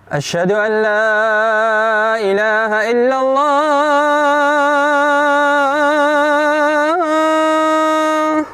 أشهد أن لا إله إلا الله.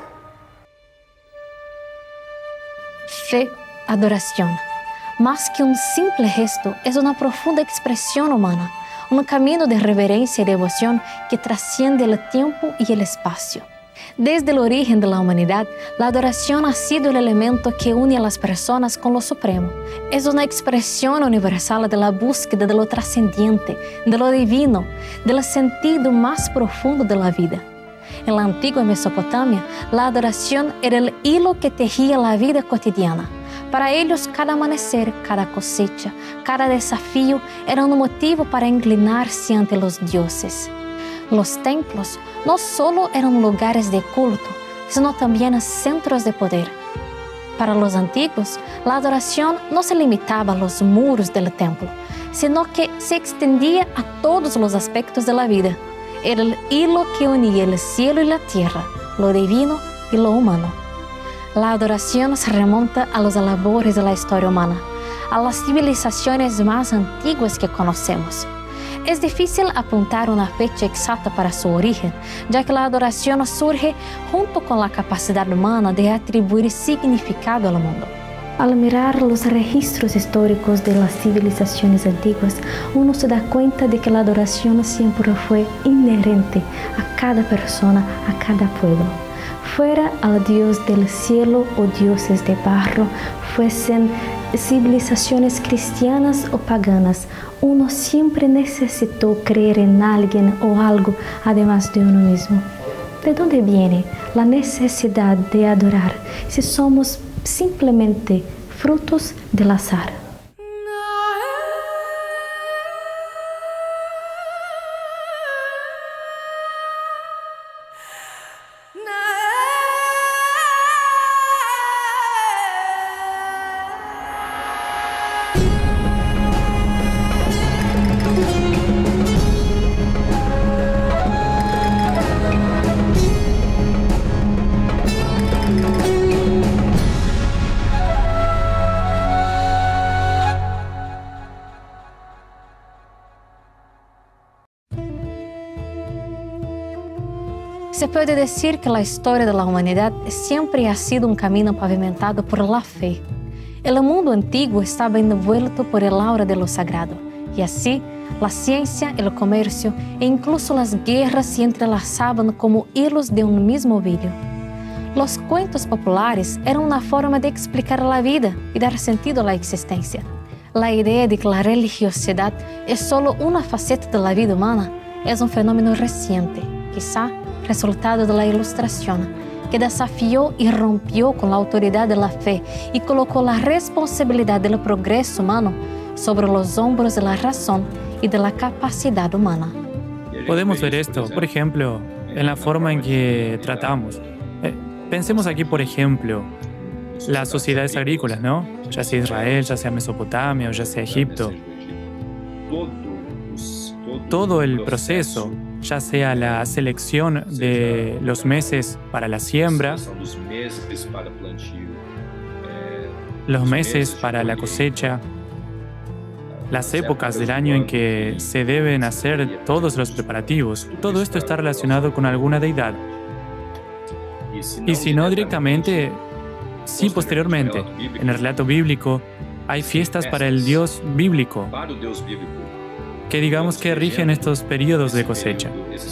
Fe, adoración. Más que un simple gesto, es una profunda expresión humana, un camino de reverencia y devoción que trasciende el tiempo y el espacio. Desde el origen de la humanidad, la adoración ha sido el elemento que une a las personas con lo supremo. Es una expresión universal de la búsqueda de lo trascendiente, de lo divino, del sentido más profundo de la vida. En la antigua Mesopotamia, la adoración era el hilo que tejía la vida cotidiana. Para ellos, cada amanecer, cada cosecha, cada desafío era un motivo para inclinarse ante los dioses. Los templos no solo eran lugares de culto, sino también centros de poder. Para los antiguos, la adoración no se limitaba a los muros del templo, sino que se extendía a todos los aspectos de la vida. Era el hilo que unía el cielo y la tierra, lo divino y lo humano. La adoración se remonta a los albores de la historia humana, a las civilizaciones más antiguas que conocemos. Es difícil apuntar una fecha exacta para su origen, ya que la adoración surge junto con la capacidad humana de atribuir significado al mundo. Al mirar los registros históricos de las civilizaciones antiguas, uno se da cuenta de que la adoración siempre fue inherente a cada persona, a cada pueblo. Fuera al Dios del cielo o dioses de barro, fuesen civilizaciones cristianas o paganas, uno siempre necesitó creer en alguien o algo además de uno mismo. ¿De dónde viene la necesidad de adorar si somos simplemente frutos del azar? Se puede decir que la historia de la humanidad siempre ha sido un camino pavimentado por la fe. El mundo antiguo estaba envuelto por el aura de lo sagrado, y así la ciencia, el comercio e incluso las guerras se entrelazaban como hilos de un mismo hilo. Los cuentos populares eran una forma de explicar la vida y dar sentido a la existencia. La idea de que la religiosidad es solo una faceta de la vida humana es un fenómeno reciente, quizá resultado de la Ilustración, que desafió y rompió con la autoridad de la fe y colocó la responsabilidad del progreso humano sobre los hombros de la razón y de la capacidad humana. Podemos ver esto, por ejemplo, en la forma en que tratamos. Pensemos aquí, por ejemplo, las sociedades agrícolas, ¿no? Ya sea Israel, ya sea Mesopotamia o ya sea Egipto. Todo el proceso, ya sea la selección de los meses para la siembra, los meses para la cosecha, las épocas del año en que se deben hacer todos los preparativos, todo esto está relacionado con alguna deidad. Y si no directamente, sí posteriormente. En el relato bíblico hay fiestas para el Dios bíblico, que digamos que rigen estos periodos de cosecha.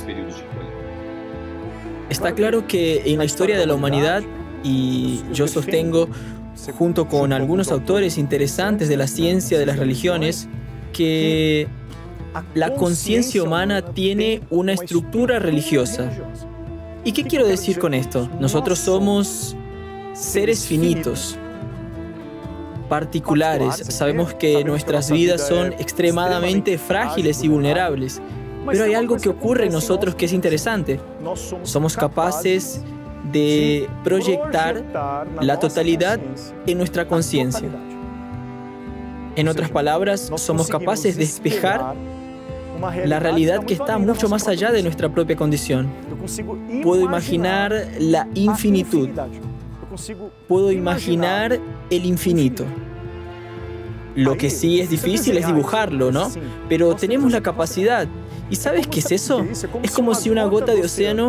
Está claro que en la historia de la humanidad, y yo sostengo, junto con algunos autores interesantes de la ciencia de las religiones, que la conciencia humana tiene una estructura religiosa. ¿Y qué quiero decir con esto? Nosotros somos seres finitos, particulares. Sabemos que nuestras vidas son extremadamente frágiles y vulnerables. Pero hay algo que ocurre en nosotros que es interesante. Somos capaces de proyectar la totalidad en nuestra conciencia. En otras palabras, somos capaces de espejar la realidad que está mucho más allá de nuestra propia condición. Puedo imaginar la infinitud. Puedo imaginar el infinito. Lo que sí es difícil es dibujarlo, ¿no? Pero tenemos la capacidad. ¿Y sabes qué es eso? Es como si una gota de océano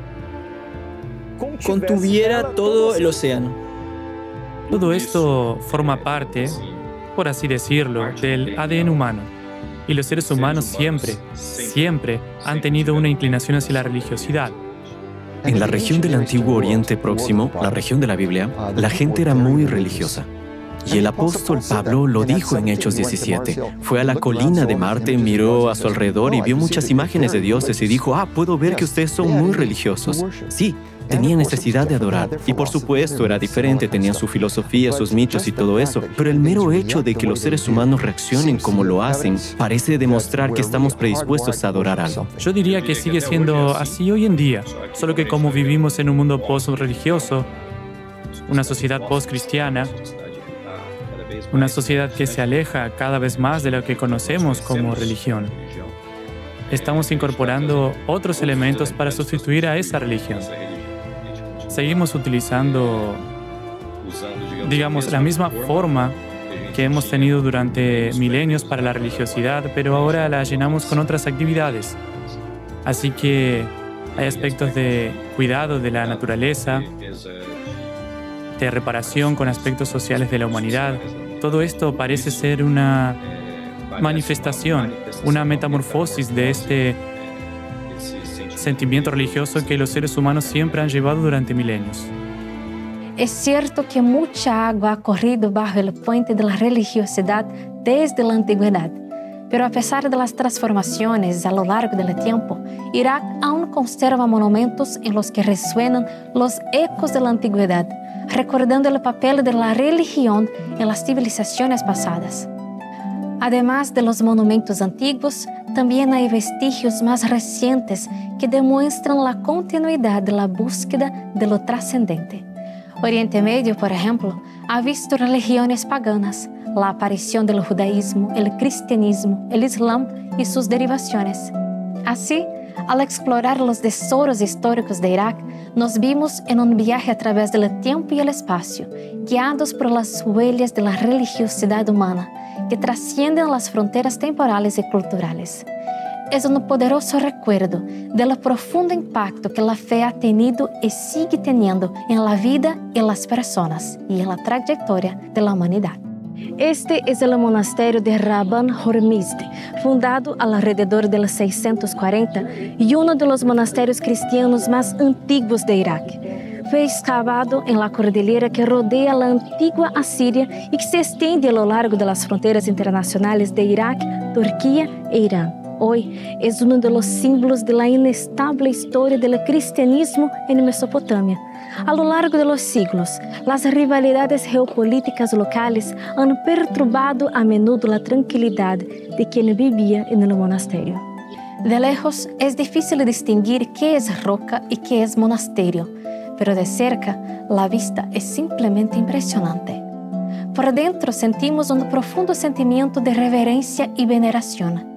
contuviera todo el océano. Todo esto forma parte, por así decirlo, del ADN humano. Y los seres humanos siempre han tenido una inclinación hacia la religiosidad. En la región del Antiguo Oriente Próximo, la región de la Biblia, la gente era muy religiosa. Y el apóstol Pablo lo dijo en Hechos 17. Fue a la colina de Marte, miró a su alrededor y vio muchas imágenes de dioses y dijo, puedo ver que ustedes son muy religiosos. Sí, tenían necesidad de adorar. Y por supuesto era diferente, tenían su filosofía, sus mitos y todo eso. Pero el mero hecho de que los seres humanos reaccionen como lo hacen parece demostrar que estamos predispuestos a adorar algo. Yo diría que sigue siendo así hoy en día, solo que como vivimos en un mundo post-religioso, una sociedad post-cristiana, una sociedad que se aleja cada vez más de lo que conocemos como religión, estamos incorporando otros elementos para sustituir a esa religión. Seguimos utilizando, digamos, la misma forma que hemos tenido durante milenios para la religiosidad, pero ahora la llenamos con otras actividades. Así que hay aspectos de cuidado de la naturaleza, de reparación con aspectos sociales de la humanidad. Todo esto parece ser una manifestación, una metamorfosis de este sentimiento religioso que los seres humanos siempre han llevado durante milenios. Es cierto que mucha agua ha corrido bajo el puente de la religiosidad desde la antigüedad, pero a pesar de las transformaciones a lo largo del tiempo, Irak aún conserva monumentos en los que resuenan los ecos de la antigüedad, recordando el papel de la religión en las civilizaciones pasadas. Además de los monumentos antiguos, también hay vestigios más recientes que demuestran la continuidad de la búsqueda de lo trascendente. Oriente Medio, por ejemplo, ha visto religiones paganas, la aparición del judaísmo, el cristianismo, el islam y sus derivaciones. Así, al explorar los tesoros históricos de Irak, nos vimos en un viaje a través del tiempo y el espacio, guiados por las huellas de la religiosidad humana, que trascienden las fronteras temporales y culturales. Es un poderoso recuerdo del profundo impacto que la fe ha tenido y sigue teniendo en la vida y en las personas y en la trayectoria de la humanidad. Este es el monasterio de Rabban Hormizd, fundado alrededor del 640 y uno de los monasterios cristianos más antiguos de Irak. Fue excavado en la cordillera que rodea la antigua Asiria y que se extiende a lo largo de las fronteras internacionales de Irak, Turquía e Irán. Hoy es uno de los símbolos de la inestable historia del cristianismo en Mesopotamia. A lo largo de los siglos, las rivalidades geopolíticas locales han perturbado a menudo la tranquilidad de quien vivía en el monasterio. De lejos es difícil distinguir qué es roca y qué es monasterio, pero de cerca la vista es simplemente impresionante. Por dentro sentimos un profundo sentimiento de reverencia y veneración.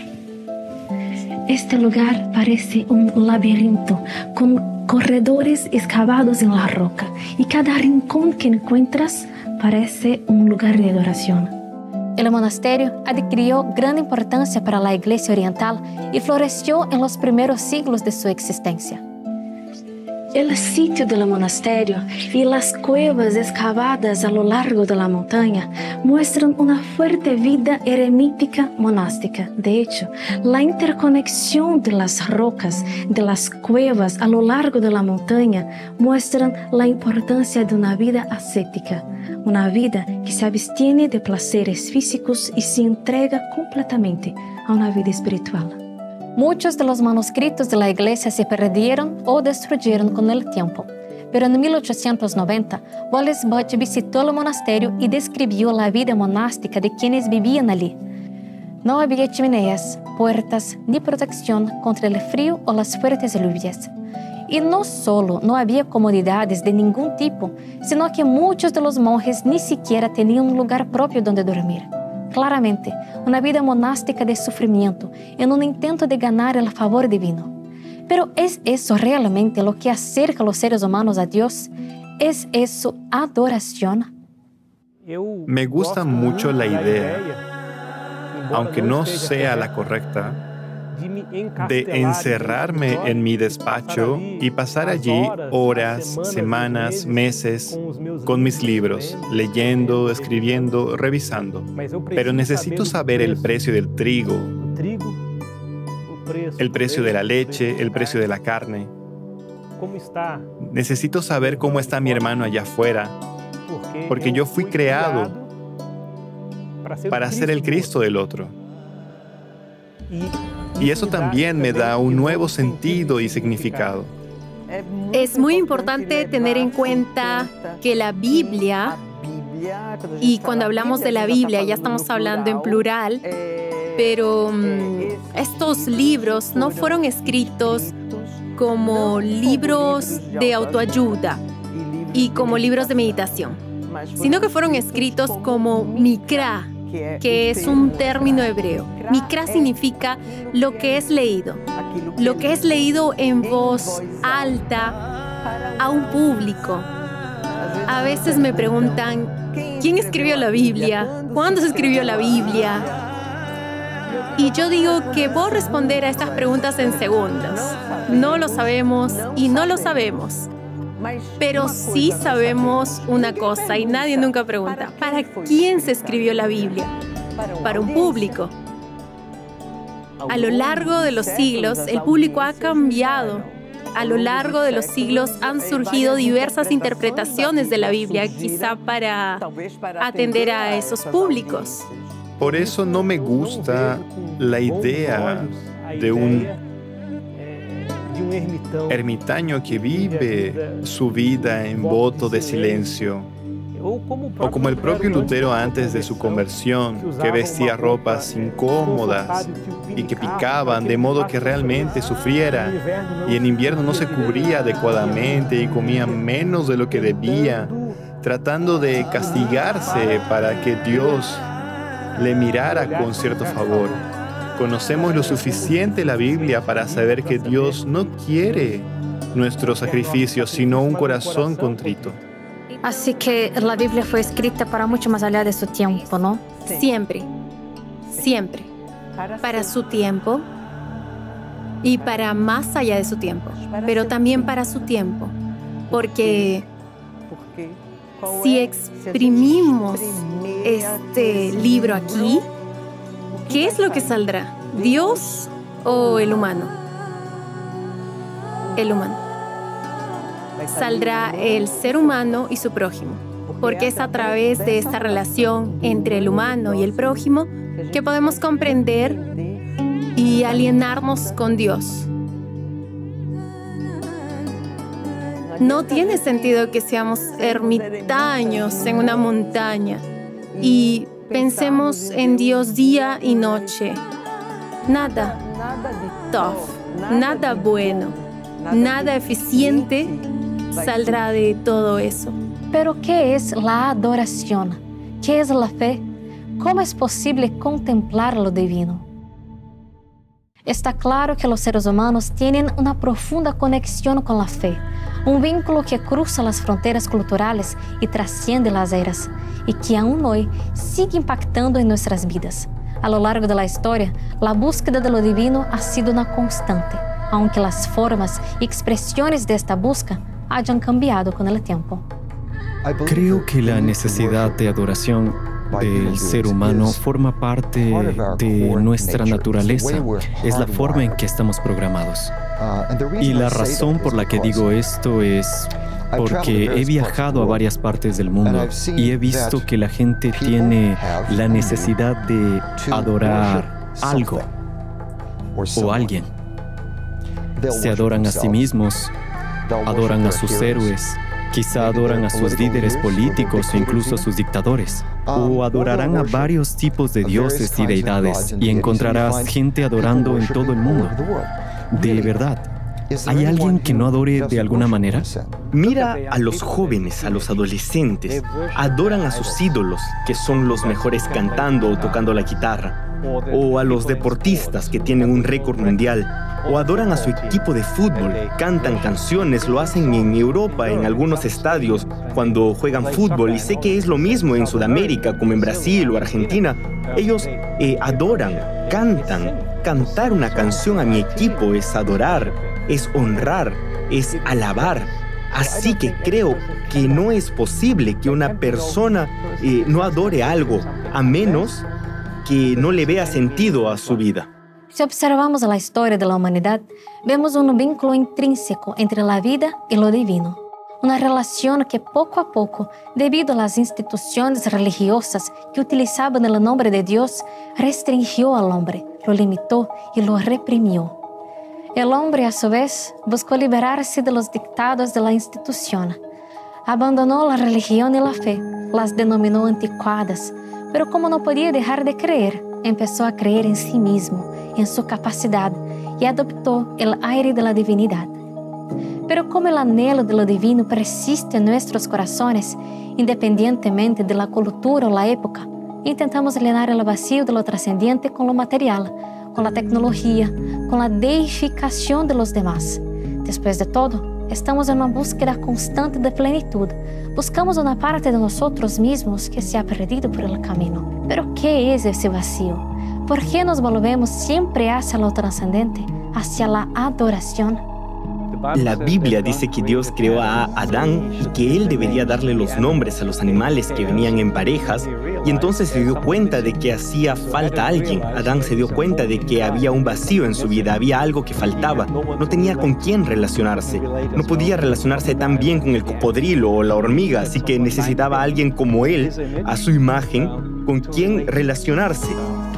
Este lugar parece un laberinto con corredores excavados en la roca y cada rincón que encuentras parece un lugar de adoración. El monasterio adquirió gran importancia para la Iglesia Oriental y floreció en los primeros siglos de su existencia. El sitio del monasterio y las cuevas excavadas a lo largo de la montaña muestran una fuerte vida eremítica monástica. De hecho, la interconexión de las rocas, de las cuevas a lo largo de la montaña muestran la importancia de una vida ascética, una vida que se abstiene de placeres físicos y se entrega completamente a una vida espiritual. Muchos de los manuscritos de la iglesia se perdieron o destruyeron con el tiempo, pero en 1890 Wallace Butch visitó el monasterio y describió la vida monástica de quienes vivían allí. No había chimeneas, puertas ni protección contra el frío o las fuertes lluvias. Y no solo no había comodidades de ningún tipo, sino que muchos de los monjes ni siquiera tenían un lugar propio donde dormir. Claramente, una vida monástica de sufrimiento en un intento de ganar el favor divino. Pero ¿es eso realmente lo que acerca a los seres humanos a Dios? ¿Es eso adoración? Me gusta mucho la idea, aunque no sea la correcta, de encerrarme en mi despacho y pasar allí horas, semanas, meses con mis libros, leyendo, escribiendo, revisando. Pero necesito saber el precio del trigo, el precio de la leche, el precio de la carne. Necesito saber cómo está mi hermano allá afuera, porque yo fui creado para ser el Cristo del otro. Y eso también me da un nuevo sentido y significado. Es muy importante tener en cuenta que la Biblia, y cuando hablamos de la Biblia ya estamos hablando en plural, pero estos libros no fueron escritos como libros de autoayuda y como libros de meditación, sino que fueron escritos como mikra, que es un término hebreo. Mikra significa lo que es leído en voz alta a un público. A veces me preguntan, ¿quién escribió la Biblia? ¿Cuándo se escribió la Biblia? Y yo digo que puedo responder a estas preguntas en segundos. No lo sabemos y no lo sabemos. Pero sí sabemos una cosa y nadie nunca pregunta, ¿para quién se escribió la Biblia? Para un público. A lo largo de los siglos, el público ha cambiado. A lo largo de los siglos han surgido diversas interpretaciones de la Biblia, quizá para atender a esos públicos. Por eso no me gusta la idea de un ermitaño que vive su vida en voto de silencio, o como el propio Lutero antes de su conversión, que vestía ropas incómodas y que picaban de modo que realmente sufriera, y en invierno no se cubría adecuadamente y comía menos de lo que debía, tratando de castigarse para que Dios le mirara con cierto favor. Conocemos lo suficiente la Biblia para saber que Dios no quiere nuestro sacrificio, sino un corazón contrito. Así que la Biblia fue escrita para mucho más allá de su tiempo, ¿no? Siempre, siempre. Para su tiempo y para más allá de su tiempo, pero también para su tiempo. Porque si exprimimos este libro aquí, ¿qué es lo que saldrá? ¿Dios o el humano? El humano. Saldrá el ser humano y su prójimo, porque es a través de esta relación entre el humano y el prójimo que podemos comprender y alienarnos con Dios. No tiene sentido que seamos ermitaños en una montaña y pensemos en Dios día y noche. Nada tough, nada bueno, nada eficiente saldrá de todo eso. Pero ¿qué es la adoración? ¿Qué es la fe? ¿Cómo es posible contemplar lo divino? Está claro que los seres humanos tienen una profunda conexión con la fe, un vínculo que cruza las fronteras culturales y trasciende las eras, y que aún hoy sigue impactando en nuestras vidas. A lo largo de la historia, la búsqueda de lo divino ha sido una constante, aunque las formas y expresiones de esta búsqueda hayan cambiado con el tiempo. Creo que la necesidad de adoración del ser humano forma parte de nuestra naturaleza. Es la forma en que estamos programados. Y la razón por la que digo esto es porque he viajado a varias partes del mundo y he visto que la gente tiene la necesidad de adorar algo o alguien. Se adoran a sí mismos, adoran a sus héroes, quizá adoran a sus líderes políticos o incluso a sus dictadores. O adorarán a varios tipos de dioses y deidades y encontrarás gente adorando en todo el mundo. De verdad, ¿hay alguien que no adore de alguna manera? Mira a los jóvenes, a los adolescentes. Adoran a sus ídolos, que son los mejores cantando o tocando la guitarra. o a los deportistas que tienen un récord mundial, o adoran a su equipo de fútbol, cantan canciones, lo hacen en Europa, en algunos estadios, cuando juegan fútbol, y sé que es lo mismo en Sudamérica, como en Brasil o Argentina. Ellos adoran, cantan. Cantar una canción a mi equipo es adorar, es honrar, es alabar. Así que creo que no es posible que una persona no adore algo, a menos que no le vea sentido a su vida. Si observamos la historia de la humanidad, vemos un vínculo intrínseco entre la vida y lo divino. Una relación que poco a poco, debido a las instituciones religiosas que utilizaban el nombre de Dios, restringió al hombre, lo limitó y lo reprimió. El hombre, a su vez, buscó liberarse de los dictados de la institución. Abandonó la religión y la fe, las denominó anticuadas, pero como no podía dejar de creer, empezó a creer en sí mismo, en su capacidad, y adoptó el aire de la divinidad. Pero como el anhelo de lo divino persiste en nuestros corazones, independientemente de la cultura o la época, intentamos llenar el vacío de lo trascendente con lo material, con la tecnología, con la deificación de los demás. Después de todo, estamos en una búsqueda constante de plenitud. Buscamos una parte de nosotros mismos que se ha perdido por el camino. Pero ¿qué es ese vacío? ¿Por qué nos volvemos siempre hacia lo trascendente, hacia la adoración? La Biblia dice que Dios creó a Adán y que él debería darle los nombres a los animales que venían en parejas, y entonces se dio cuenta de que hacía falta alguien. Adán se dio cuenta de que había un vacío en su vida, había algo que faltaba. No tenía con quién relacionarse. No podía relacionarse tan bien con el cocodrilo o la hormiga, así que necesitaba a alguien como él, a su imagen, con quien relacionarse.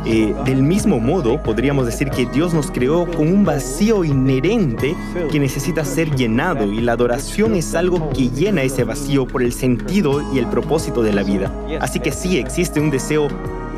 Del mismo modo, podríamos decir que Dios nos creó con un vacío inherente que necesita ser llenado, y la adoración es algo que llena ese vacío por el sentido y el propósito de la vida. Así que sí, existe un deseo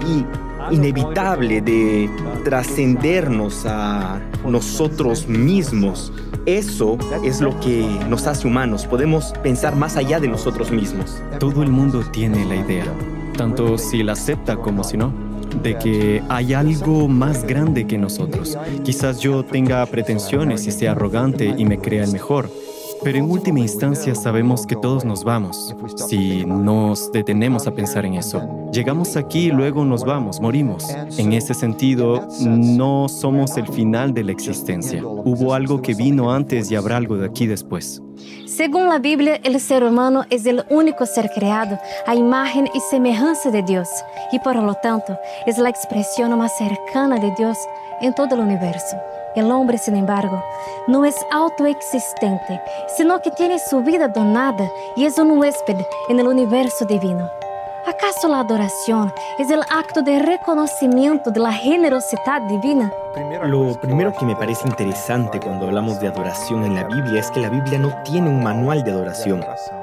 inevitable de trascendernos a nosotros mismos. Eso es lo que nos hace humanos. Podemos pensar más allá de nosotros mismos. Todo el mundo tiene la idea, tanto si la acepta como si no, de que hay algo más grande que nosotros. Quizás yo tenga pretensiones y sea arrogante y me crea el mejor, pero en última instancia sabemos que todos nos vamos. Si nos detenemos a pensar en eso, llegamos aquí y luego nos vamos, morimos. En ese sentido, no somos el final de la existencia. Hubo algo que vino antes y habrá algo de aquí después. Según la Biblia, el ser humano es el único ser creado a imagen y semejanza de Dios, y por lo tanto es la expresión más cercana de Dios en todo el universo. El hombre, sin embargo, no es autoexistente, sino que tiene su vida donada y es un huésped en el universo divino. ¿Acaso la adoración es el acto de reconocimiento de la generosidad divina? Lo primero que me parece interesante cuando hablamos de adoración en la Biblia es que la Biblia no tiene un manual de adoración.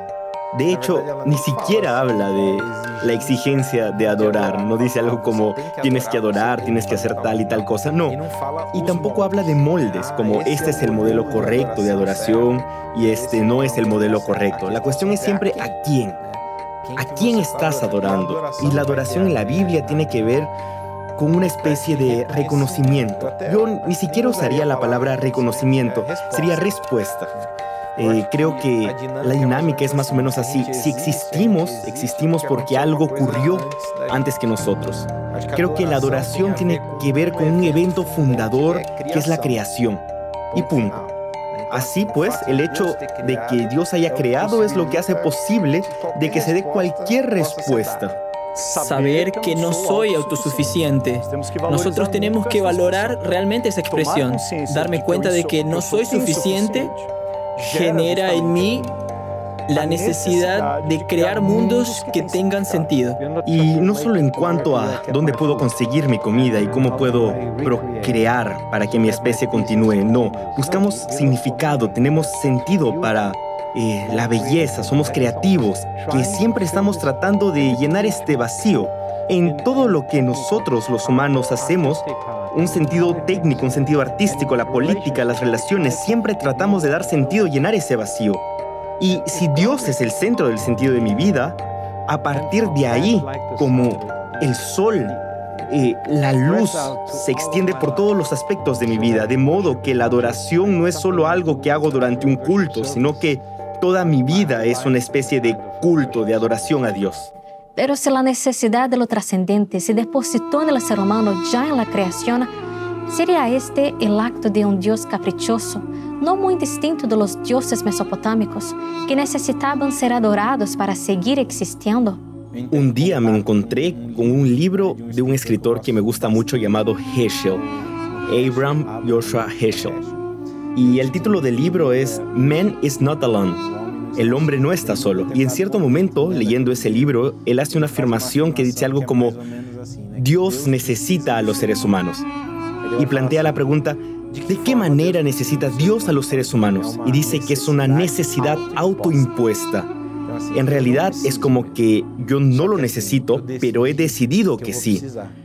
De hecho, ni siquiera habla de la exigencia de adorar. No dice algo como tienes que adorar, tienes que hacer tal y tal cosa. No. Y tampoco habla de moldes, como este es el modelo correcto de adoración y este no es el modelo correcto. La cuestión es siempre ¿a quién? ¿A quién estás adorando? Y la adoración en la Biblia tiene que ver con una especie de reconocimiento. Yo ni siquiera usaría la palabra reconocimiento, sería respuesta. Creo que la dinámica es más o menos así. Si existimos porque algo ocurrió antes que nosotros. Creo que la adoración tiene que ver con un evento fundador que es la creación. Y punto. Así pues, el hecho de que Dios haya creado es lo que hace posible de que se dé cualquier respuesta. Saber que no soy autosuficiente. Nosotros tenemos que valorar realmente esa expresión. Darme cuenta de que no soy suficiente genera en mí la necesidad de crear mundos que tengan sentido. Y no solo en cuanto a dónde puedo conseguir mi comida y cómo puedo procrear para que mi especie continúe. No, buscamos significado, tenemos sentido para la belleza, somos creativos, que siempre estamos tratando de llenar este vacío. En todo lo que nosotros, los humanos, hacemos, un sentido técnico, un sentido artístico, la política, las relaciones, siempre tratamos de dar sentido, llenar ese vacío. Y si Dios es el centro del sentido de mi vida, a partir de ahí, como el sol la luz se extiende por todos los aspectos de mi vida, de modo que la adoración no es solo algo que hago durante un culto, sino que toda mi vida es una especie de culto, de adoración a Dios. Pero si la necesidad de lo trascendente se depositó en el ser humano ya en la creación, ¿sería este el acto de un Dios caprichoso, no muy distinto de los dioses mesopotámicos, que necesitaban ser adorados para seguir existiendo? Un día me encontré con un libro de un escritor que me gusta mucho llamado Heschel, Abraham Joshua Heschel. Y el título del libro es Man is not alone. El hombre no está solo. Y en cierto momento, leyendo ese libro, él hace una afirmación que dice algo como: Dios necesita a los seres humanos. Y plantea la pregunta: ¿de qué manera necesita Dios a los seres humanos? Y dice que es una necesidad autoimpuesta. En realidad es como que yo no lo necesito, pero he decidido que sí.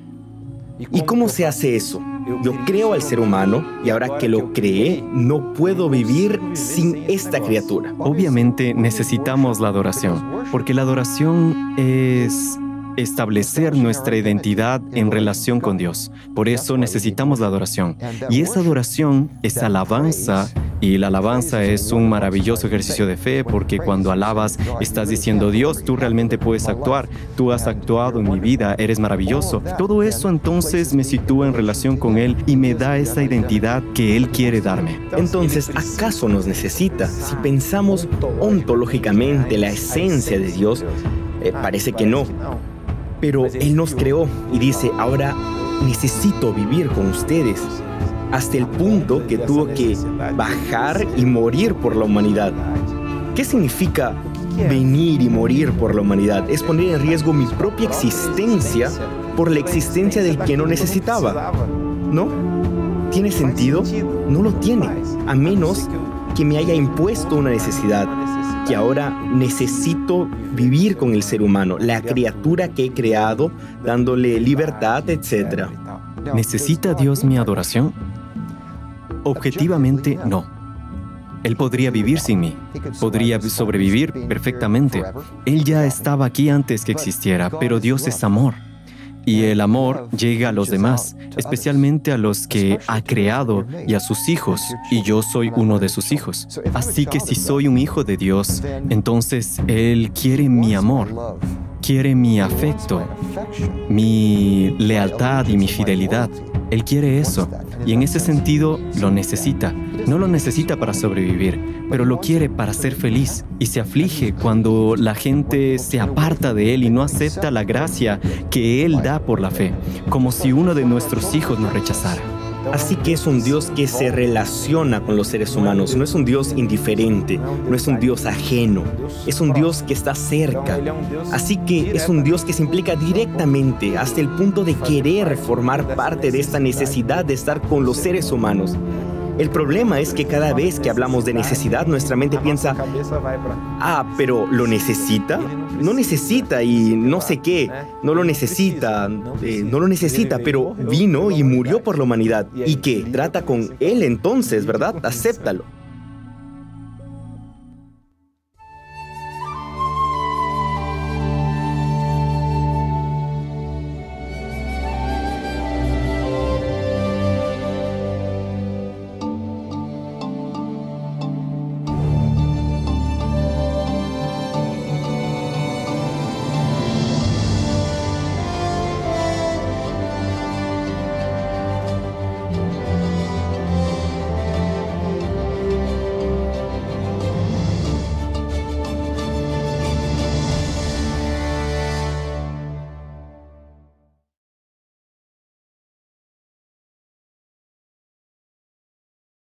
¿Y cómo se hace eso? Yo creo al ser humano y ahora que lo creé, no puedo vivir sin esta criatura. Obviamente necesitamos la adoración, porque la adoración es establecer nuestra identidad en relación con Dios. Por eso necesitamos la adoración. Y esa adoración es alabanza, y la alabanza es un maravilloso ejercicio de fe, porque cuando alabas estás diciendo: Dios, tú realmente puedes actuar, tú has actuado en mi vida, eres maravilloso. Todo eso entonces me sitúa en relación con Él y me da esa identidad que Él quiere darme. Entonces, ¿acaso nos necesita? Si pensamos ontológicamente la esencia de Dios, parece que no. Pero Él nos creó y dice: ahora necesito vivir con ustedes. Hasta el punto que tuvo que bajar y morir por la humanidad. ¿Qué significa venir y morir por la humanidad? Es poner en riesgo mi propia existencia por la existencia del que no necesitaba. ¿No? ¿Tiene sentido? No lo tiene, a menos que me haya impuesto una necesidad, que ahora necesito vivir con el ser humano, la criatura que he creado, dándole libertad, etc. ¿Necesita Dios mi adoración? Objetivamente, no. Él podría vivir sin mí. Podría sobrevivir perfectamente. Él ya estaba aquí antes que existiera, pero Dios es amor. Y el amor llega a los demás, especialmente a los que ha creado y a sus hijos, y yo soy uno de sus hijos. Así que si soy un hijo de Dios, entonces Él quiere mi amor, quiere mi afecto, mi lealtad y mi fidelidad. Él quiere eso, y en ese sentido lo necesita. No lo necesita para sobrevivir, pero lo quiere para ser feliz, y se aflige cuando la gente se aparta de Él y no acepta la gracia que Él da por la fe, como si uno de nuestros hijos nos rechazara. Así que es un Dios que se relaciona con los seres humanos. No es un Dios indiferente, no es un Dios ajeno. Es un Dios que está cerca. Así que es un Dios que se implica directamente hasta el punto de querer formar parte de esta necesidad de estar con los seres humanos. El problema es que cada vez que hablamos de necesidad, nuestra mente piensa: pero ¿lo necesita? No necesita y no sé qué. No lo necesita, pero vino y murió por la humanidad. ¿Y qué? Trata con Él entonces, ¿verdad? Acéptalo.